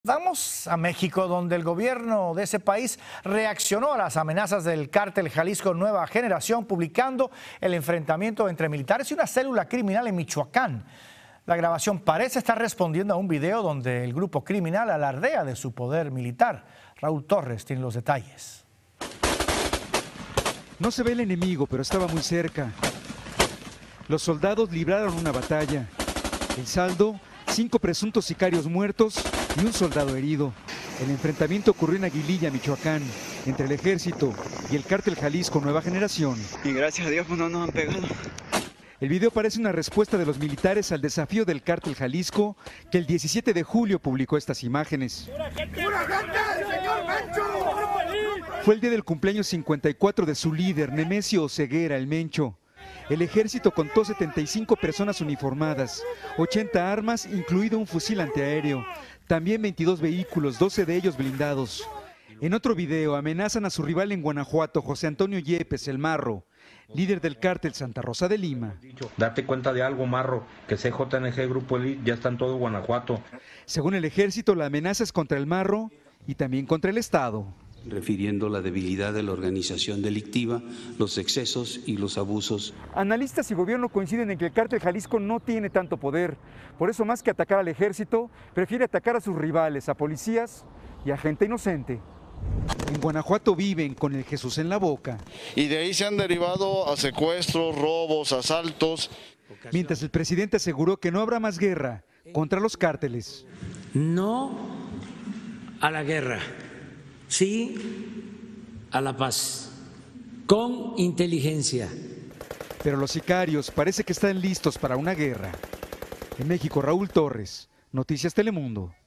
Vamos a México, donde el gobierno de ese país reaccionó a las amenazas del cártel Jalisco Nueva Generación, publicando el enfrentamiento entre militares y una célula criminal en Michoacán. La grabación parece estar respondiendo a un video donde el grupo criminal alardea de su poder militar. Raúl Torres tiene los detalles. No se ve el enemigo, pero estaba muy cerca. Los soldados libraron una batalla. El saldo, 5 presuntos sicarios muertos y un soldado herido. El enfrentamiento ocurrió en Aguililla, Michoacán, entre el ejército y el cártel Jalisco Nueva Generación. Y gracias a Dios no nos han pegado. El video parece una respuesta de los militares al desafío del cártel Jalisco, que el 17 de julio publicó estas imágenes. Fue el día del cumpleaños 54 de su líder, Nemesio Oseguera, el Mencho. El ejército contó 75 personas uniformadas, 80 armas, incluido un fusil antiaéreo, también 22 vehículos, 12 de ellos blindados. En otro video amenazan a su rival en Guanajuato, José Antonio Yepes, el Marro, líder del cártel Santa Rosa de Lima. Date cuenta de algo, Marro, que CJNG Grupo Elite ya está en todo Guanajuato. Según el ejército, la amenaza es contra el Marro y también contra el Estado. Refiriendo la debilidad de la organización delictiva, los excesos y los abusos. Analistas y gobierno coinciden en que el cártel Jalisco no tiene tanto poder. Por eso, más que atacar al ejército, prefiere atacar a sus rivales, a policías y a gente inocente. En Guanajuato viven con el Jesús en la boca. Y de ahí se han derivado a secuestros, robos, asaltos. Mientras el presidente aseguró que no habrá más guerra contra los cárteles. No a la guerra. Sí a la paz, con inteligencia. Pero los sicarios parece que están listos para una guerra. En México, Raúl Torres, Noticias Telemundo.